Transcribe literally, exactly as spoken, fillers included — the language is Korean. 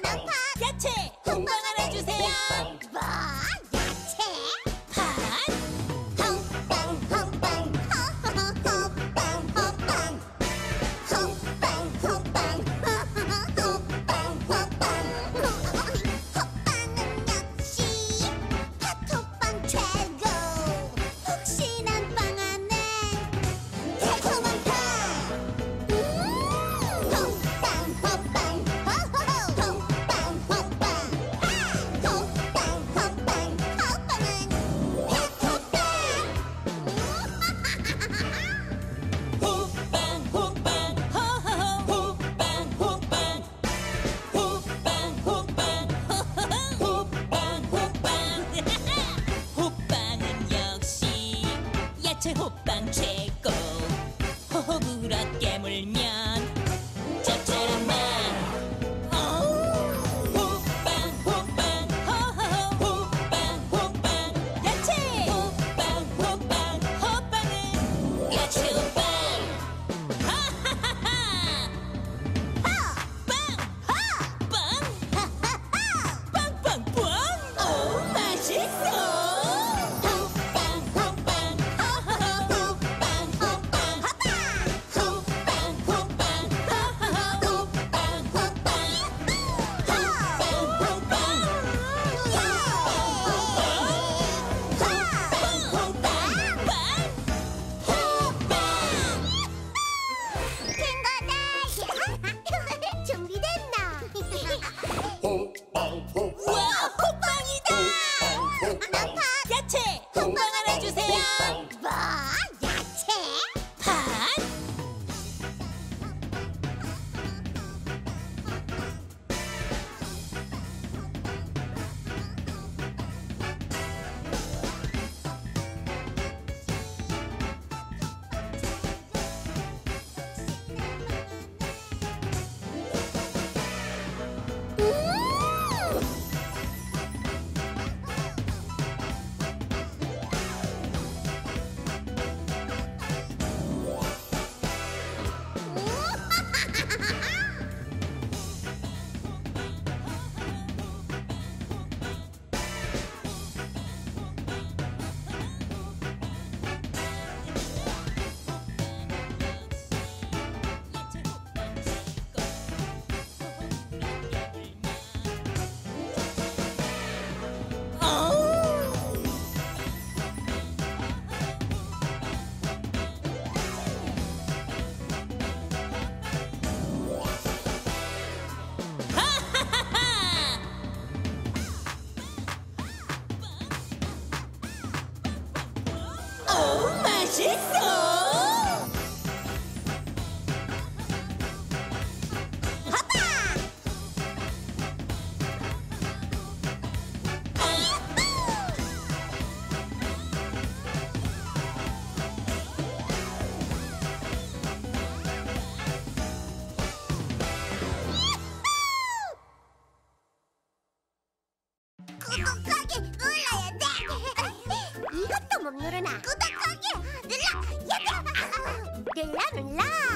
파 야채 호빵 하나 주세요. 뭐? 야채? 팥 호빵 호빵 호호호 호빵 호빵 호빵 호빵 호호호 호빵 호빵 호빵은 역시 팥호빵 최고. 푹신한 빵 안에 달콤한 팥. 호빵 호빵 호호호 호빵 호빵 호빵 호빵 호빵은 팥호빵. 호빵 호빵 호호호 호빵 호빵 호빵 호빵 호호호 호빵 호빵 호빵은 역시 야채 호빵 최고. 호호 불어 깨물면 짭짤한 맛. 호빵 호빵 호호호 호빵 호빵 야채 호빵 호빵 호빵은 야채 호빵. 하하하하 빵! 빵빵빵! 오, 맛있어! 호빵 호빵 호호호 호빵 호빵 호빵 호빵 호호호 호빵 호빵 호빵 호빵 친구들 준비됐나? 와, 호빵이다! 나파 야채 호빵 하나 주세요. 뭐? 야채? 팥 오, 맛있어! 구독하기 눌러야 돼. 이것도 못 누르나? 구독하기 눌러. 얘들아, 눌러 눌러.